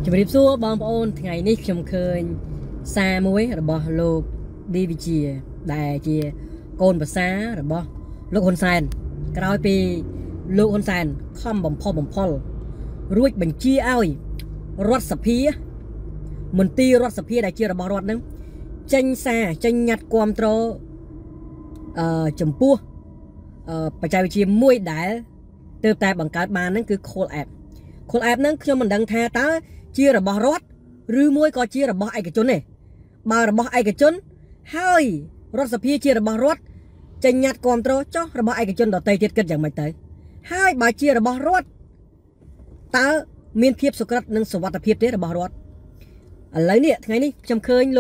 ជំរាបសួរបងប្អូនថ្ងៃនេះខ្ញុំឃើញសារមួយរបស់លោក DVG ដែលជាកូនប្រសាររបស់លោកហ៊ុនសែនក្រោយពីលោកហ៊ុនសែនខំបំផុសបំផុលរួចបញ្ជាឲ្យរដ្ឋសភាមន្ទីររដ្ឋសភាដែលជារបស់រដ្ឋនឹងចេញសារចេញញត្តិគាំទ្រចំពោះបច្ចេកវិទ្យាមួយដែលទើបតែបង្កើតបានហ្នឹងគឺ Call App ហ្នឹងខ្ញុំមិនដឹងថាតើជារបស់រដ្ឋឬមួយក៏ជារបស់ឯកជនទេបើរបស់ឯកជនហើយរដ្ឋសភាជារបស់រដ្ឋចេញញត្តិគាំទ្រចុះរបស់ឯកជនដទៃទៀតគិតយ៉ាងម៉េចទៅហើយបើជារបស់រដ្ឋតើមានភាពសុក្រិតនិងសុវត្ថិភាពទេរបស់រដ្ឋឥឡូវនេះថ្ងៃនេះខ្ញុំឃើញលោក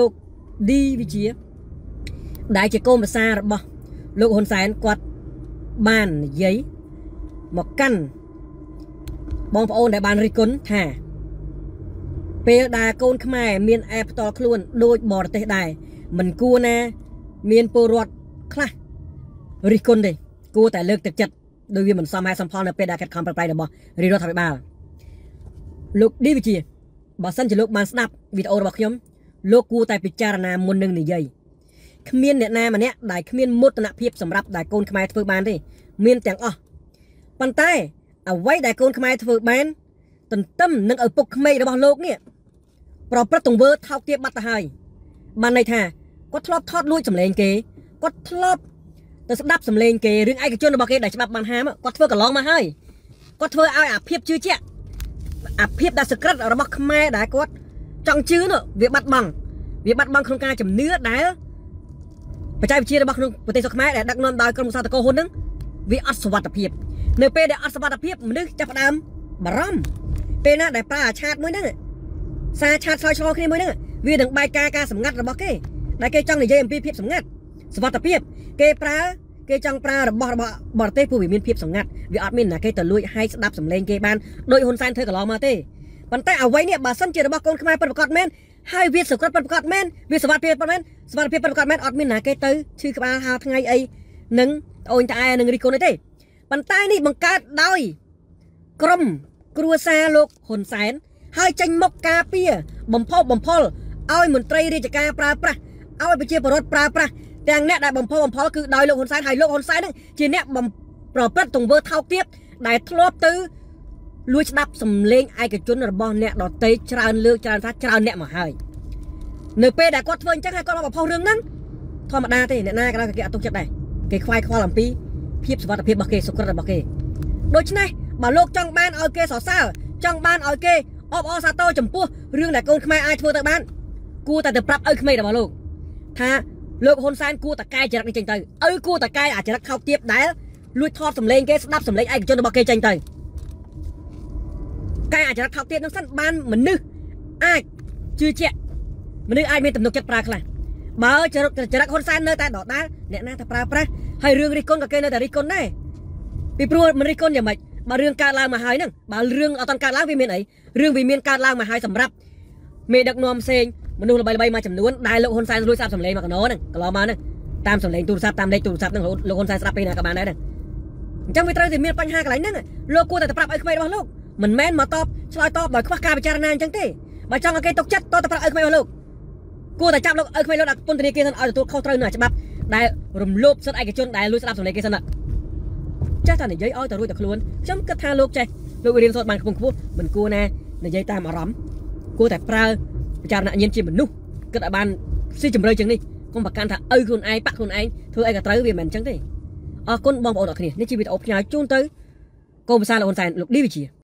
DVG ដែលជាកូនប្រសាររបស់លោកហ៊ុនសែនគាត់បាននិយាយមកកាន់បងប្អូនដែលបានរិះគន់ថាពេលដែលកូនខ្មែរមានអេផ្ទាល់ខ្លួនដូចបរទេសដែរមិនគួរណាមានពលរដ្ឋខ្លះរិះគន់ទេគួរតែលើកទឹកចិត្តដោយវាមិនសមហេតុសមផលនៅពេលដែលកាត់ខំប្រឹងប្រែងរបស់រាជរដ្ឋាភិបាលលោក DVG បើសិនជាលោកបានស្ដាប់វីដេអូរបស់ខ្ញុំលោកគួរតែពិចារណាមុននឹងនិយាយគ្មានអ្នកណាម្នាក់ដែលគ្មានមោទនភាពសម្រាប់ដែលកូនខ្មែរធ្វើបានទេមានទាំងអស់ប៉ុន្តែអ្វីដែលកូនខ្មែរធ្វើបានទន្ទឹមនឹងឪពុកក្មេករបស់លោកនេះប្រព្រឹត្តទង្វើថោកទាបបាត់ទៅហើយបានន័យថាគាត់ធ្លាប់ថតលួចសម្លេងគេគាត់ធ្លាប់ទៅស្ដាប់សម្លេងគេរឿងឯកជនរបស់គេដែលច្បាប់បានហាមគាត់ធ្វើកន្លងមកហើយគាត់ធ្វើឲ្យអាភាពជឿជាក់អាភាពដែលសក្រិតរបស់ខ្មែរដែលគាត់ចង់ជឿនោះវាបាត់បង់ក្នុងការជំនឿដែលបច្ចេកវិទ្យារបស់ក្នុងប្រទេសខ្មែរដែលដឹកនាំដោយក្រុមសាតកោហ៊ុនហ្នឹងវាអត់សុវត្ថិភាពនៅពេលដែលអត់សុវត្ថិភាពមនុស្សចាប់ផ្ដើមបារម្ភពេលណាដែលប្រើអាឆាតមួយហ្នឹងសារឆាតឆ្លើយឆ្លងគ្នាមួយហ្នឹងវានឹងបែកការសម្ងាត់របស់គេដែលគេចង់និយាយអំពីភាពសម្ងាត់សុវត្ថិភាពគេចង់ប្រើរបស់បរទេសពួកវាមានភាពសម្ងាត់វាអត់មានណាគេទៅលួចឲ្យស្ដាប់សម្លេងគេបានដោយហ៊ុនសែនធ្វើកន្លងមកទេប៉ុន្តែអ្វីនេះបើសិនជារបស់កូនខ្មែរពិតប្រាកដមែនហើយវាសុក្រិតពិតប្រាកដមែនវាសុវត្ថិភាពពិតប្រាកដមែនអត់មានណាគេទៅឈឺក្បាលហៅថ្ងៃអីនឹងអូនតាឯនឹងរិះគន់ទេប៉ុន្តែនេះបង្កើតដោយក្រុមគ្រួសារលោកហ៊ុនសែនហើយចេញមុខការពារបំផុសបំផុលឲ្យមន្ត្រីរាជការប្រើប្រាស់ឲ្យប្រជាពលរដ្ឋប្រើប្រាស់ទាំងអ្នកដែលបំផុសបំផុលគឺដោយលោកហ៊ុនសែនហើយលោកហ៊ុនសែននឹងជាអ្នកប្រព្រឹត្តទង្វើថោកទាបដែលធ្លាប់ទៅលួចស្ដាប់សម្លេងឯកជនរបស់អ្នកដទៃច្រើនលើកច្រើនថាច្រើនអ្នកមកហើយនៅពេលដែលគាត់ធ្វើអញ្ចឹងហើយគាត់មកបំផុសរឿងហ្នឹងធម្មតាទេអ្នកណាក៏គេអត់ទុកចិត្តដែរគេខ្វាយខ្វល់អំពីភាពសុវត្ថិភាពរបស់គេសុក្រិតរបស់គេដូច្នេះបើលោកចង់បានឲ្យគេសរសើរចង់បានឲ្យគេអបអរសាទរចំពោះរឿងដែលកូនខ្មែរអាចធ្វើទៅបានគួរតែទៅប្រាប់ឪក្មេករបស់លោកថាលោកហ៊ុនសែនគួរតែកែចរិតនេះចេញទៅឪគួរតែកែអាចរិតខោកទាបដែលលួចថតសម្លេងគេស្ដាប់សម្លេងឯកជនរបស់គេចេញទៅកែអាចរិតខោកទាបនឹងសិនបានមនុស្សអាចជឿជាក់មនុស្សអាចមានទំនុកចិត្តប្រើខ្លះបើចរិតហ៊ុនសែននៅតែដដែលអ្នកណាតែប្រើប្រាស់ហើយរឿងរិះគន់ក៏គេនៅតែរិះគន់ដែរពីព្រោះមិនរិះគន់យ៉ាងម៉េចបើរឿងកើតឡើងមកហើយហ្នឹងបើរឿងអត់តាន់កើតឡើងវាមានអីរឿងវាមានកើតឡើងមកហើយសម្រាប់មេដឹកនាំផ្សេងមនុស្សល្បីៗមួយចំនួនដែលលោកហ៊ុនសែនលួចស្ដាប់សម្លេងមកកណោហ្នឹងកន្លងមកហ្នឹងតាមសម្លេងទូរស័ព្ទតាមលេខទូរស័ព្ទហ្នឹងលោកហ៊ុនសែនស្ដាប់ពេលណាក៏បានដែរហ្នឹងអញ្ចឹងវាត្រូវតែមានបញ្ហាកន្លែងហ្នឹងលោកគួរតែប្រាប់ឲ្យក្មេងរបស់លោកមិនមែនមកតបឆ្លើយតបដោយខ្វះការពិចារណាអញ្ចឹងទេបើចង់ឲ្យគេទុកចិត្តតើប្រាប់ឲ្យក្មេងរបស់លោកគួរតែចាប់លោកឲ្យក្មេងលោកដាក់ពន្ធនាគារសិនឲ្យទទួលខុសត្រូវនៅច្បាប់ដែលរំលោភសិទ្ធិឯកជនដែលលួចស្ដាប់សម្លេងគេសិនចេះតែនិយាយឲ្យតែរួចតែខ្លួនខ្ញុំគិតថាលោកចេះលោករៀនសូត្របានខ្ពង់ខ្ពស់មិនគួរណានិយាយតាមអារម្មណ៍គួរតែប្រើពិចារណញ្ញាណជាមនុស្សគិតឲ្យបានស៊ីជម្រៅជាងនេះកុំប្រកាន់ថាឪខ្លួនឯងប៉ាក់ខ្លួនឯងធ្វើអីក៏ត្រូវវាមិនអញ្ចឹងទេអរគុណបងប្អូនអរគ្នានេះជាវីដេអូផ្ញើជូនទៅកូនប្រសារលោកហ៊ុនសែនលោក DVG